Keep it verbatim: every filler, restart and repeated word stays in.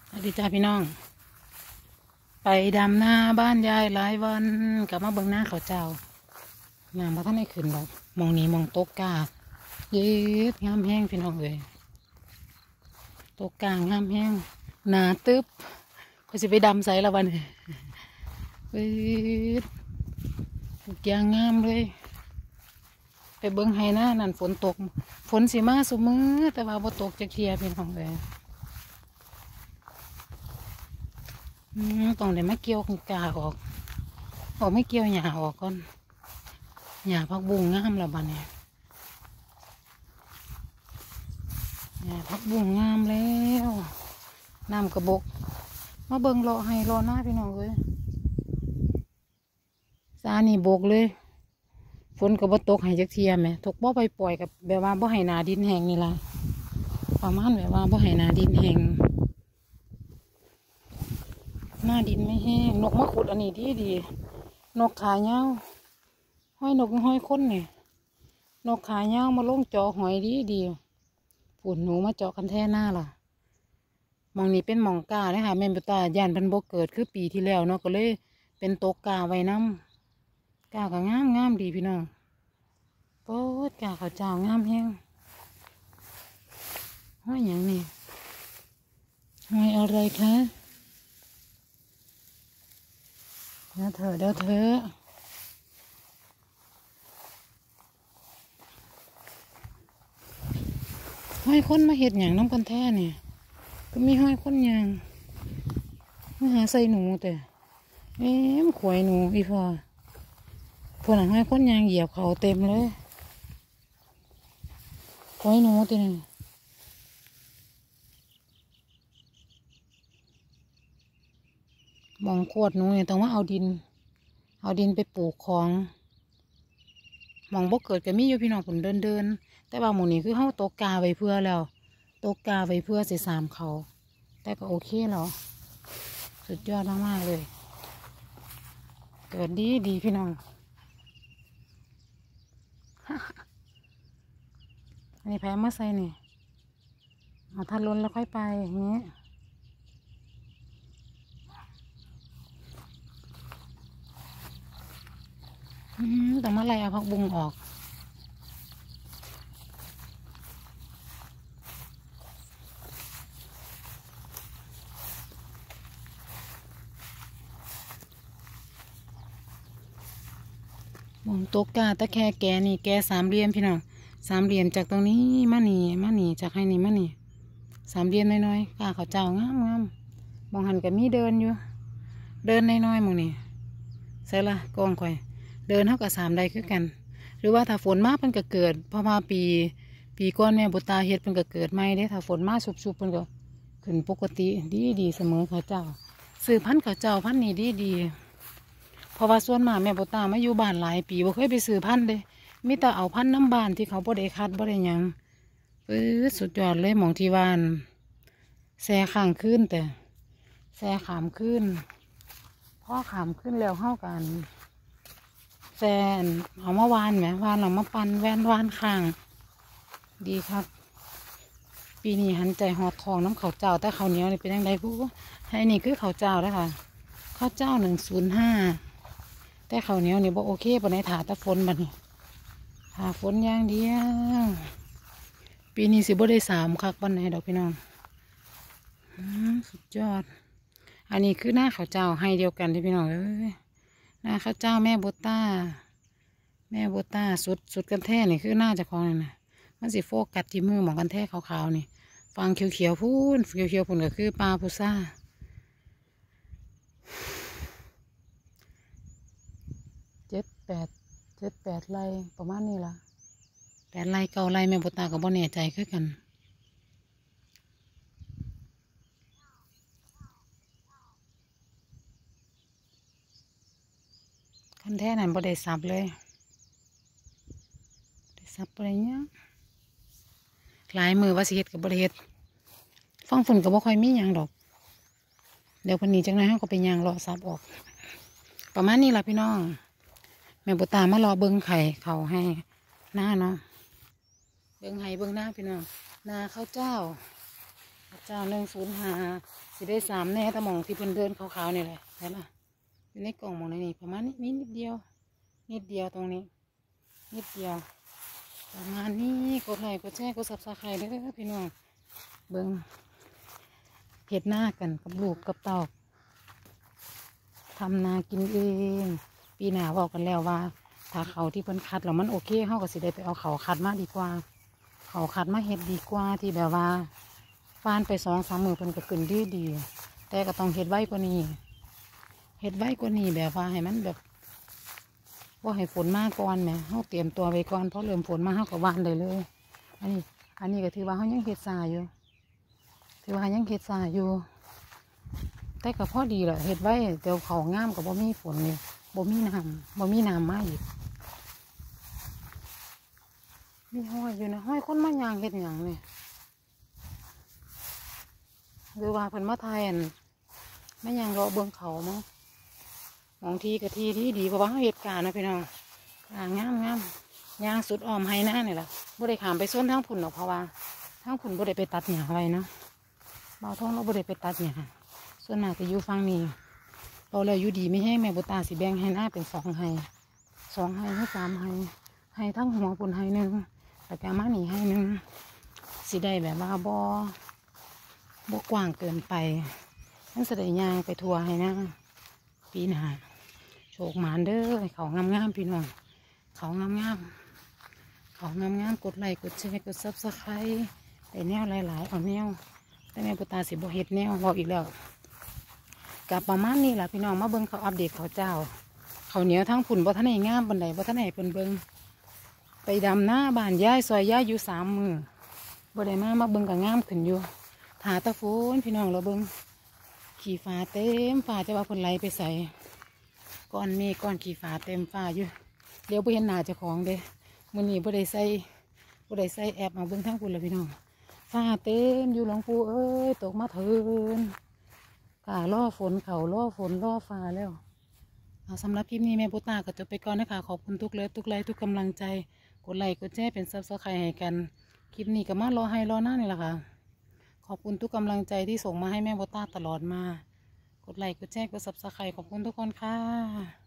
สวัสดีจ้าพี่น้องไปดำหน้าบ้านยายหลายวันกลับมาเบิ่งหน้าเขาเจ้าน้ำมาท่านได้ขึ้นหรอกมองนี้มองโต๊ะกาเย็ดงามแห้งพี่น้องเลยโต๊ะกางามแห้งหนาตึ๊บก็จะไปดำใส่ละวันเย็ดทุกอย่างงามเลยไปเบิ่งให้หน้านั่นฝนตกฝนสีมาสุมือแต่ว่าบ่ตกจะเคลียร์พี่น้องเลยต้องเดี๋ยวไม่เกี่ยวของกาออกออกไม่เกี่ยวหญ้าออกก่อนหญ้าพักบุ้งงามแล้วบ้านเนี่ยหญ้าพักบุ้งงามแล้วน้ำกระบกมาเบิ่งรอให้รอหน้าพี่น้องเลยซานี่บกเลยฝนก็บ่ตกให้จักเทียมไหมตกบ่ไปปล่อยกับแบบว่าบ่ให้นาดินแห้งนี่ล่ะประมาณแบบว่าบ่ให้นาดินแห้งหน้าดินไม่แห้งนกมาขุดอันนี้ดีดีนกขาเงาห้อยนกห้อยค้นเนี่ยนกขาเงามาลงเจาะหอยดีดีปุ่นหนูมาเจาะกันแท่หน้าล่ะมองนี้เป็นหมองกาเลยค่ะแม่นบุตาย่านพันบกเกิดคือปีที่แล้วเนาะก็เลยเป็นโตกาไว้น้ำกาก็งามงามดีพี่น้องโป๊ดกาเขาเจ้างามแห้งห้อยอย่างนี้ห้อยอะไรคะเดี๋ยวเถอะเดี๋ยวเถอะห้อยคนมาเห็ดอย่างน้ำกันแท้เนี่ยก็มีห้อยคนอย่างมาหาใส่หนูแต่เอ๊ะมขวยหนูอีพอพวกหนังห้อยคนอย่างเหยียบเขาเต็มเลยขวยหนูตีนี่มองขวดหนูเนี่ยต้องว่าเอาดินเอาดินไปปลูกของมองบกเกิดก็มีอยู่พี่น้องผมเดินเดินแต่ว่าหมู่นี้คือเขาตกกาไว้เพื่อแล้วตกกาไว้เพื่อสิสามเขาแต่ก็โอเคแล้วสุดยอดมากๆเลยเกิดดีดีพี่น้องอันนี้แพ้มาใส่นี่เอาทันล้นแล้วค่อยไปอย่างนี้แต่เมื่อไรเอาผักบุ้งออกมองโต๊ะกาตะแคแกนี่แกสามเหลี่ยมพี่น้องสามเหลี่ยมจากตรงนี้มาหนีมาหนีจากให้นี่มาหนีสามเหลี่ยมน้อยๆกาเขาเจ้างามงามมองหันกับมีเดินอยู่เดินน้อยๆมองนี่ใส่ละกองข่อยเดินเท่ากับสามใดคือกันหรือว่าถ้าฝนมากมันก็เกิดเพราะว่าปีปีก้อนแม่บุตาเฮ็ดมันก็เกิดไม่ได้ถ้าฝนมากชุบๆมันก็ขึ้นปกติดีดีเสมอเขาเจ้าซื้อพันธุ์เขาเจ้าพันธุ์นี้ดีดีเพราะว่าส่วนมากแม่บุตามาอยู่บ้านหลายปีบ่เคยไปซื้อพันธุ์เลยมิแต่เอาพันธุ์น้ำบานที่เขาบ่ได้คัดบ่ได้หยังปื๊ดสุดยอดเลยหมองที่บ้านแซ่ข้างขึ้นแต่แซ่ขามขึ้นพ่อขามขึ้นแล้วเข้ากันแฟนเอามาวานไหมวานเอามาปั่นแว่นวานข้างดีครับปีนี้หันใจหอดทองน้ำข้าวเจ้าแต่ข้าวเหนียวนี่เป็นยังไงผู้ให้นี่คือข้าวเจ้าแล้วค่ะข้าวเจ้าหนึ่งศูนย์ห้าแต่ข้าวเหนียวนี่บอกโอเคปนในถาตะฝนบัดนี้ถาฝนอย่างเดียวปีนี้สิบ่ได้สามคักบันไหนดอกพี่น้องสุดยอดอันนี้คือหน้าข้าวเจ้าให้เดียวกันที่พี่น้องเอ้ยหน้าข้าวเจ้าแม่โบต้าแม่โบต้าสุดสุดกันแท้นี่คือหน้าจะคลองนี่นะมันสิโฟกัสที่มือหมองกันแท้ขาวๆนี่ฟังเขียวๆพูนเขียวๆพูนก็คือปลาพุซ่าเจ็ดแปดเจ็ดแปดไร่ประมาณนี้ละแปดไร่เก้าไร่แม่โบต้าก็บ่แน่ใจคือกันคันแท้นั่นบ่ได้สับเลยได้สับอะไรเนี้ยหลายมือว่าสิเฮ็ดกับบ่ได้เฮ็ดฟังฝุ่นก็บ่ค่อยมีหยังดอกเดี๋ยววันนี้จังไงเขาก็ไปย่างรอสับออกประมาณนี้ล่ะพี่น้องแม่บุตามารอเบิ้งไข่เขาให้หน้าเนาะเบิ้งไห้เบิ้งหน้าพี่น้องนาข้าวเจ้าเจ้าหนึ่งศูนย์ห้าสิได้สามแน่ตะหมองที่เพิ่นเดินขาวๆนี่แหละเห็นล่ะอยู่ในกล่องหมองในนี่ประมาณนี้นิดเดียวนิดเดียวตรงนี้นิดเดียวประมาณนี้กดไลค์กดแชร์กดซับสไครต์เด้อพี่น้องเบิ่งเห็ดหน้ากันกับลูกกับเต่าทำนากินเองปีหน้าบอกกันแล้วว่าถ้าเขาที่เพิ่นคัดแล้วมันโอเคเขาก็สิได้ไปเอาเขาคัดมาดีกว่าเขาคัดมาเห็ดดีกว่าที่แบบว่าฟานไปสองสามมือเพิ่นก็ขึ้นดีดีแต่ก็ต้องเห็ดไว้กว่านี้เห็ดไว้กว่านี้แบบว่าให้มันแบบว่าให้ฝนมาก่อนแหมเขาเตรียมตัวไว้ก่อนเพราะเริ่มฝนมาเขาก็วานได้เลยอันนี้อันนี้ก็ถือว่าเขายังเห็ดสาอยู่ถือว่ายังเห็ดสาอยู่แต่ก็พอดีแหละเห็ดไว้เดี๋ยวเขาง่ามกับบ่มีฝนนี่บ่มีน้ำบ่มีน้ำมาอีกมีห้อยอยู่นะห้อยคนมายางเห็ดอย่างเนี่ยหรือว่าเพิ่นมาไทยอันไม่ยางรอเบื้องเขามั้งมองทีกับทีที่ดีเพราะว่าเหตุการณ์นะพี่น้องอ่างามงามยางสุดอ้อมไฮหน้าเนี่ยแหละบ่ได้ขามไปส้นทั้งผุนหรอกเพราะว่าทั้งผุนบ่ได้ไปตัดหญ้าไว้เนาะเบาท้องเราบ่ได้ไปตัดหญ้าส่วนมากจะอยู่ฟังนี้เราเลยอยู่ดีไม่แห้งแม่บุตาสีแบงไฮหน้าเป็นสองไฮสองไฮให้สามไฮไฮทั้งหัวผุนไฮหนึ่งแต่แกมาหนีไฮหนึ่งสีได้แบบว่าบ่บ่กว้างเกินไปนั่นแสดงยางไปทัวร์ให้นะปีหน้าโชคหมานเด้อเขางามๆพี่น้องเขางามๆเขางามๆกดไลค์กดแชร์กดซับสไครต์แต่แนวหลายๆเอาแนวแต่แม่ปุตตาสิบ่เฮ็ดแนวบอกอีกแล้วกับประมาณนี้แหละพี่น้องมาเบิ่งเขาอัปเดตเขาเจ้าเขาเหนียวทั้งผุ่นบ่ทันไหนงามบันไดบ่ทันไหนเพิ่นเบิ่งไปดำหน้าบ้านย้ายซอยย้ายอยู่สามมือบ่ได้มามาเบิ่งกับงามขึ้นอยู่ถาตะโฟนพี่น้องเราเบิ่งขี่ฟ้าเต็มฟ้าจะว่าคนไหลไปใส่ก้อนเมฆก้อนขี่ฟ้าเต็มฟ้าอยู่เดี๋ยวไปเห็นหน้าเจ้าของเด้มื้อนี้บ่ได้ใส่บ่ได้ใส่แอบมาเบิ่งทั้งคุณเลยพี่น้องฟ้าเต็มอยู่หลวงปู่เอ้ยตกมาเถินกะล่อฝนเขาล่อฝนล่อฟ้าแล้วเอาสำหรับคลิปนี้แม่ปุตตาก็จบไปก่อนนะคะขอบคุณทุกเลิฟทุกไลค์ทุกกำลังใจกดไลค์กดแชร์เป็นซับสไครต์ให้กันคลิปนี้ก็มารอให้รอหน้านี่แหละค่ะขอบคุณทุกกำลังใจที่ส่งมาให้แม่โบต้าตลอดมากดไลค์กดแชร์กดซับสไครต์ขอบคุณทุกคนค่ะ